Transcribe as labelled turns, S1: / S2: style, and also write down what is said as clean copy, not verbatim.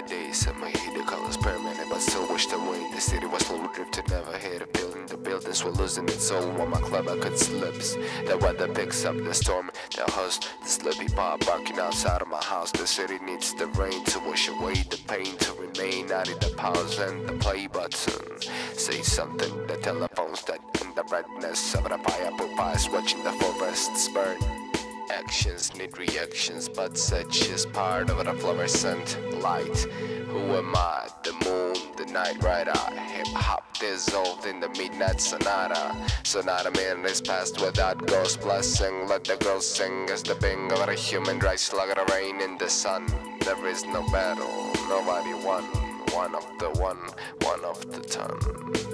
S1: days of my hate, the colors permanent, but still wish the way the city was slowly drifting, never hit a building. The buildings were losing its soul while my clever could slips. The weather picks up the storm, the host, the slippy pop barking outside of my house. The city needs the rain to wash away the pain, to remain out of the pause and the play button. Say something, the telephone's dead in the redness of the pineapple pies, watching the forests burn. Actions need reactions, but such is part of the fluorescent light. Who am I? The moon, the night rider. Hip-hop dissolved in the midnight sonata. So not a minute is passed without God's blessing. Let the girls sing as the bing of a human dry slug of the rain in the sun. There is no battle, nobody won. One of the ton.